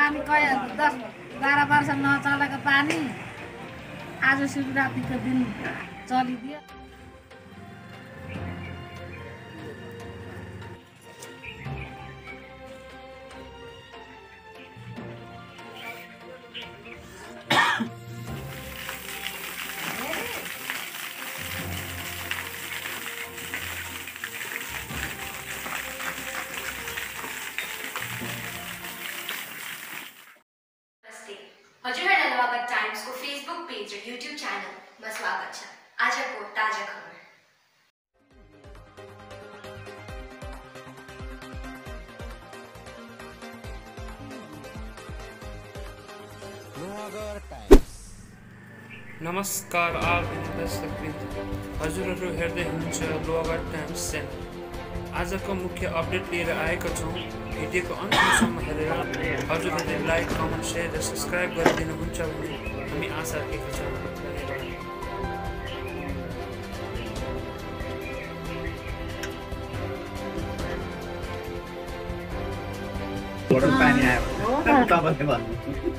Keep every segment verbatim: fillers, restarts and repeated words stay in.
पानी कय दस बाह्र वर्ष नचलेको पानी आज शिवरात्रिको दिन चलिदियो। हजुरहरूलाई लुवागढ टाइम्सको फेसबुक पेज र युट्युब च्यानलमा स्वागत छ। आजको ताजा खबर। नमस्कार आदरणीय दर्शकवृन्द, हजुरहरू हेर्दै हुनुहुन्छ लुवागढ टाइम्स च्यानल। आजको मुख्य अपडेट लिएर आएका छौँ। भिडियोको अन्त्यसम्म हेरेर हजुरहरूले लाइक, कमेन्ट, सेयर र सब्सक्राइब गरिदिनुहुन्छ भन्ने हामी आशा राखेका छौँ। पानी आयो तपाईँले भन्नु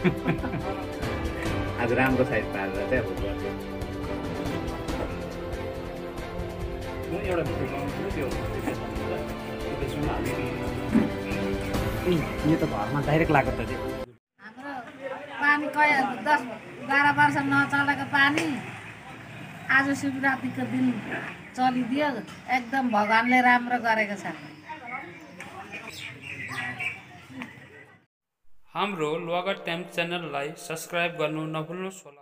आज राम्रो साइज पारेर चाहिँ अब एउटा यो त घरमा डाइरेक्ट लाग्यो त हाम्रो पानी कय दस बाह्र वर्ष नचलेको पानी आज शिवरात्रिको दिन चलिदियो। एकदम भगवानले राम्रो गरेको छ। हाम्रो लुवागढ टाइम्स च्यानललाई सब्सक्राइब गर्नु नभुल्नुहोस् होला।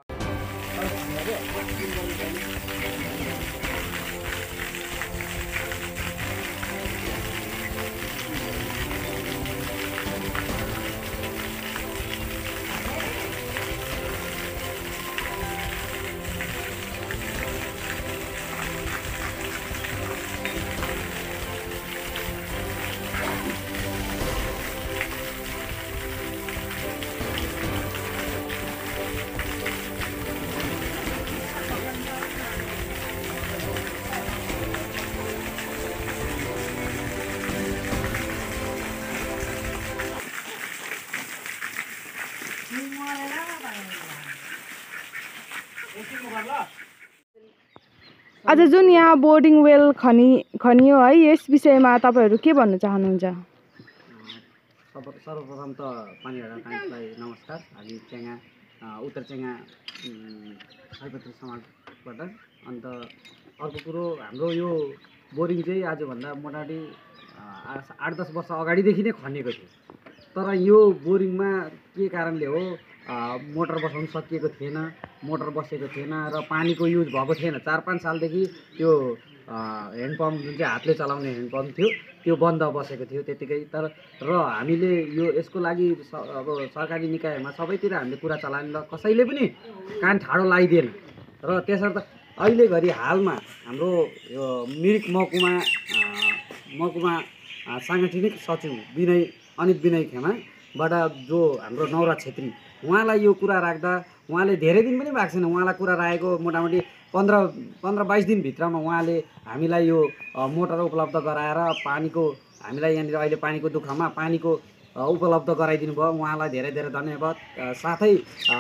आज जुन यहाँ बोर्डिङ वेल खनि खनियो है, यस विषयमा तपाईँहरू के भन्न चाहनुहुन्छ? सर्वप्रथम त पानीहारा टाइम्सलाई नमस्कार। हामी चेङ्गा उत्तर चेङ्गा सयपत्री समाजबाट। अन्त अर्को कुरो, हाम्रो यो बोरिङ चाहिँ आजभन्दा मोटामोटी आठ दस वर्ष अगाडिदेखि नै खनिएको थियो। तर यो बोरिङमा के कारणले हो मोटर बसाउन सकिएको थिएन, मोटर बसेको थिएन र पानीको युज भएको थिएन। चार पाँच सालदेखि त्यो ह्यान्डपम्प जुन चाहिँ हातले चलाउने ह्यान्डपम्प थियो त्यो बन्द बसेको थियो त्यतिकै। तर र हामीले यो यसको लागि अब सरकारी निकायमा सबैतिर हामीले कुरा चलायौँ र कसैले पनि कान ठाडो लगाइदिएन। र त्यसर्थ अहिले घरि हालमा हाम्रो यो मिरिक महकुमा महकुमा साङ्गठनिक सचिव विनय अनित विनय खेमाबाट जो हाम्रो नवराज छेत्री, उहाँलाई यो कुरा राख्दा उहाँले धेरै दिन पनि भएको छैन, उहाँलाई कुरा राखेको मोटामोटी पन्ध्र पन्ध्र बाइस दिनभित्रमा उहाँले हामीलाई यो मोटर उपलब्ध गराएर पानीको हामीलाई यहाँनिर अहिले पानीको दुःखमा पानीको उपलब्ध गराइदिनु भयो। उहाँलाई धेरै धेरै धन्यवाद। साथै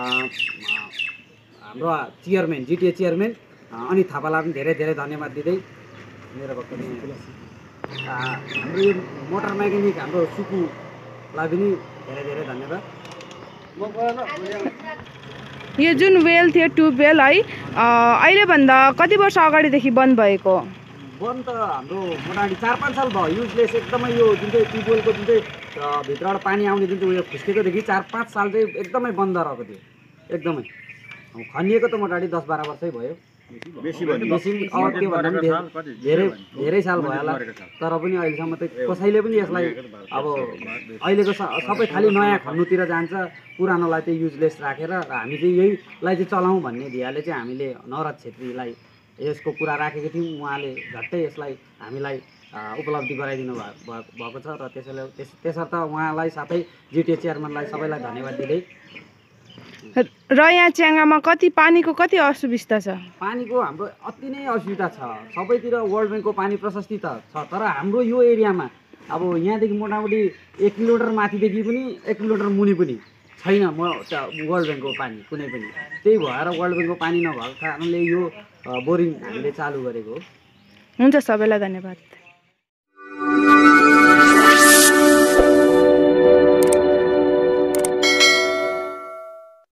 हाम्रो चेयरम्यान जिटिए चेयरम्यान अनित थापालाई पनि धेरै धेरै धन्यवाद दिँदै मेरो वक्तव्य हाम्रो यो मोटर मेकानिक हाम्रो सुकुलाई पनि धेरै धेरै धन्यवाद। यो जुन वेल थियो ट्युबवेल है, अहिलेभन्दा कति वर्ष अगाडिदेखि बन्द भएको? बन्द त हाम्रो मोटामोटी चार पाँच साल भयो युजलेस एकदमै। यो जुन चाहिँ ट्युबवेलको जुन चाहिँ भित्रबाट पानी आउने जुन चाहिँ उयो खुस्केकोदेखि चार पाँच साल चाहिँ एकदमै बन्द रहेको थियो एकदमै। खनिएको त मोटामोटी दस बाह्र वर्षै भयो, बेसी बेसी अब त्यो भन्दा पनि धेरै धेरै साल भयो होला। तर पनि अहिलेसम्म त कसैले पनि यसलाई अब अहिलेको सबै खालि नयाँ खन्नुतिर जान्छ, पुरानोलाई चाहिँ युजलेस राखेर र हामी चाहिँ यहीलाई चाहिँ चलाउँ भन्ने धियाले चाहिँ हामीले नवराज छेत्रीलाई यसको कुरा राखेको थियौँ। उहाँले झट्टै यसलाई हामीलाई उपलब्धि गराइदिनु भएको छ र त्यसैले त्यसर्थ उहाँलाई साथै जिटिए चेयरम्यानलाई सबैलाई धन्यवाद दिँदै। र यहाँ च्याङ्गामा कति पानीको कति असुविस्ता छ? पानीको हाम्रो अति नै असुविधा छ। सबैतिर वर्ल्ड ब्याङ्कको पानी प्रशस्ति त छ, तर हाम्रो यो एरियामा अब यहाँदेखि मोटामोटी एक किलोमिटर माथिदेखि पनि एक किलोमिटर मुनि पनि छैन म वर्ल्ड ब्याङ्कको पानी कुनै पनि। त्यही भएर वर्ल्ड ब्याङ्कको पानी नभएको कारणले यो बोरिङ हामीले चालु गरेको हो। हुन्छ, सबैलाई धन्यवाद।